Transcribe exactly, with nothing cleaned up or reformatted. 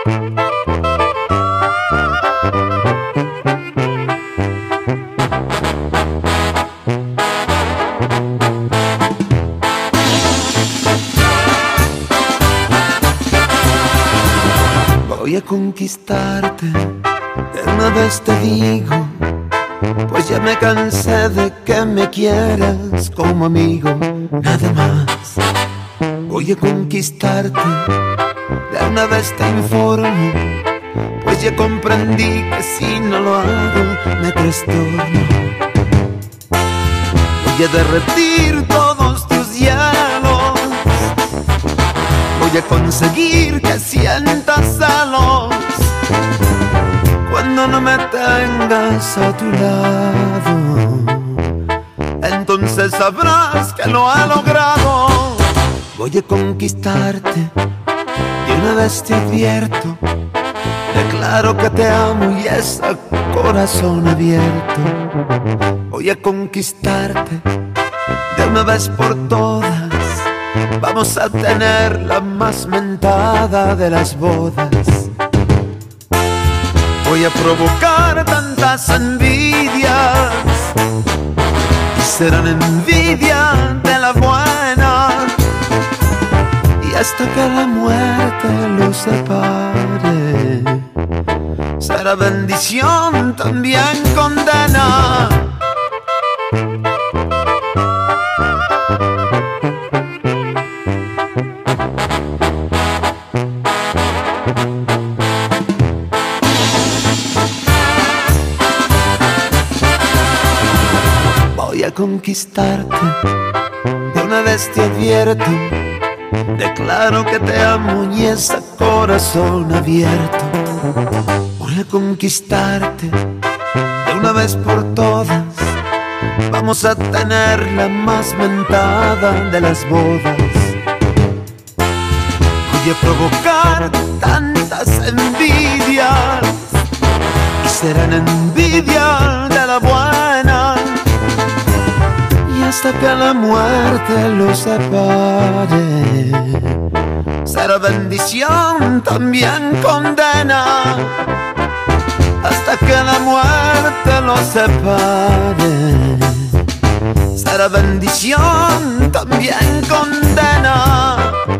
Voy a conquistarte, de una vez te digo, pues ya me cansé de que me quieras como amigo, nada más. Voy a conquistarte, de una vez te informo, pues ya comprendí que si no lo hago me trastorno. Voy a derretir todos tus hielos, voy a conseguir que sientas celos cuando no me tengas a tu lado. Entonces sabrás que lo he logrado. Voy a conquistarte, y una vez te advierto, declaro que te amo y es a corazón abierto. Voy a conquistarte, de una vez por todas. Vamos a tener la más mentada de las bodas. Voy a provocar tantas envidias y serán envidia de la buena, y hasta que la muerte los separe será bendición, también condena. Voy a conquistarte, de una vez te advierto, declaro que te amo y es a corazón abierto. Voy a conquistarte, de una vez por todas. Vamos a tener la más mentada de las bodas. Voy a provocar tantas envidias y serán envidia de la buena, y hasta que la muerte los separe será bendición, también condena. Hasta que la muerte los separe será bendición, también condena.